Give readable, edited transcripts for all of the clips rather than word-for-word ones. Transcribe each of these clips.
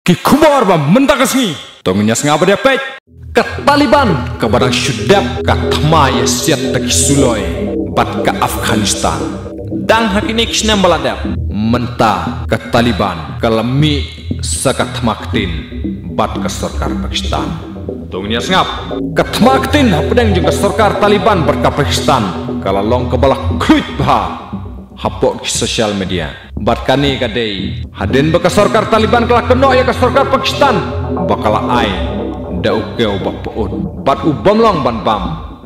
ki khubor ba mentakasni tongnya sengapa dia pek ke Taliban ke barang syudap ke thma ya siat tak suloi bat ke Afghanistan dang hakini kisnam baladap menta ke Taliban ke lemi sakat thmaktin bat ke sarkar Pakistan tongnya sengap ke thmaktin hapdeng jeung ke sarkar Taliban ber ke Pakistan kala long ke balak kruit bah hapok di sosial media bat kani kadai haden baka sarkar Taliban kala keno ya ke sarkar Pakistan bakala ai da ukeu bapaut bat ubam long ban bam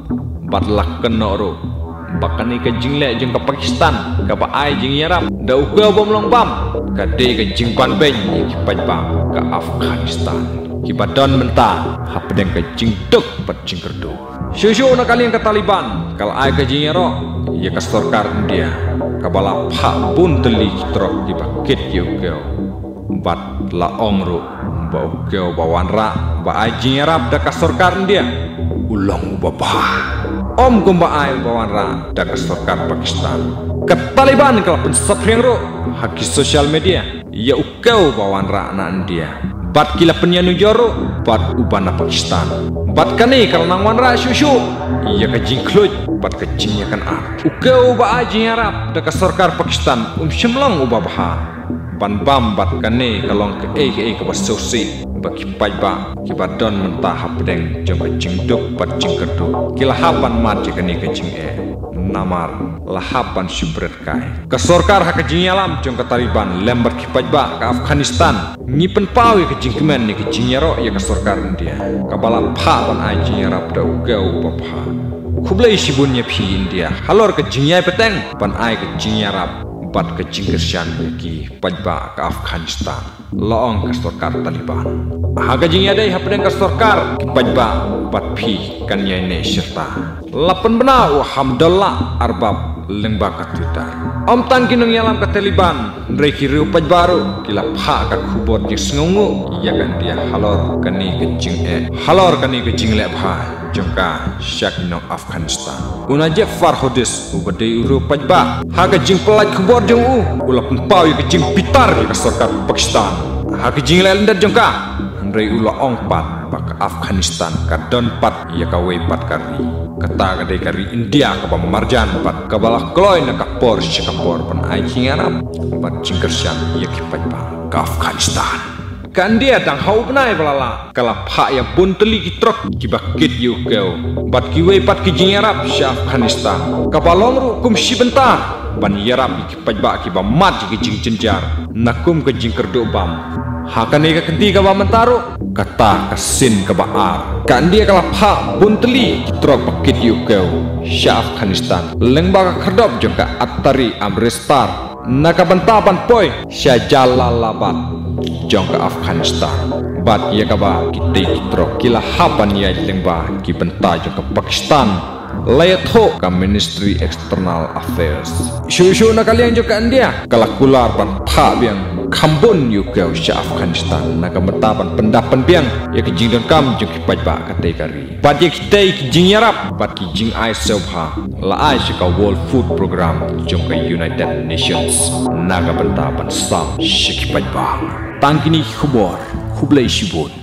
bat lak keno ro bakani ke jingle jeung ke Pakistan ka ba ai jeung yarap da ukeu bom long bam kadai ke jing ban ben ki pajba ke Afghanistan ki badon menta hapdeng ke jing tuk pat jing kerdo syusyu na kalian ke Taliban kala ai ke jing yaro ya ke sarkar India kabala pak pun teli trok di paket yukeo bat la ongru ba ukeo bawanra ba aji arab da kasorkar dia ulang babah om gumba ai bawanra da kasorkar Pakistan ke Taliban kala pensapring ro haki sosial media ya ukeo bawanra na India bat kila penyanu joro bat ubana Pakistan bat kani kalau nang wanra syusyu iya kajing kluj bat kajing kan ar ukeu ba aji arab da sarkar Pakistan syemlong uba baha ban bam bat kani kalong ke basosi baki pajba ki badon mentah hapdeng jong kajing duk bat jing kerdu kila hapan mat kani kajing namar lahapan subret kai ke sarkar hakajing alam jong ke Taliban lembar ki pajba ke Afghanistan nyipen pawi ke jingkemen ni ke jinyaro ya ke sarkar India kabala pha ban aji arab da ukeu babha kublai sibunnya pi India halor ke jinyai peteng ban ai ke jinyarab bat ke jingkersian ki pajba ke Afghanistan loong ke sarkar Taliban haga jinyadai hapdeng ke sarkar ki pajba bat pi kan yai serta lapan bena alhamdulillah arbab lengba ke Twitter om tan kinung yalam ke Taliban reki riu pajbaru kila pha ka khubot ji sngungu ya kan dia halor kani ke jing halor kani ke jing le bha jongka syakino Afghanistan unaje farhodis ubade uru pajba haga jing pelaj khubor jong ulap pau ke jing pitar ke sarkar Pakistan haga jing le lendat jongka rei ula ongpat bak Afghanistan ka don pat ya ka we pat kari kata kadai kari India ka marjan pat ka balak kloy na ka por syakapor pan ai hingarap pat jingkersian ya ki pajba ka Afghanistan kan dia dang hau benai balala kala pha ya bunteli ki trok ki bakit yukeu bat ki we pat ki jingarap sya Afghanistan ka balong ru kum si bentar ban yarap ki pajba ki ba mat ki jing cenjar nakum ke jingkerdo bam hakane ka kenti ka ba mentaro kata kasin ka baar kan dia kala pha bunteli ki trok bakit yukeu sya Afghanistan lengba ka khardop joka attari amrestar naka bantaban poi sya Jalalabad jong ke Afghanistan bat ya kaba kita kitrok kila hapan ya lengba ki benta jong ke Pakistan layat ho ke Ministry External Affairs syusyu na kalian jong ke India kala kular ban pha biang kambun yukeu sya Afghanistan naka bentaban pendapan biang ya ke jing don kam jong ki pajba katai kari bat ya kita ki jing yarap bat ki jing ai sobha la ai ka World Food Program jong ke United Nations naga bentaban sam syiki pajba tangkini khubor kublai shibun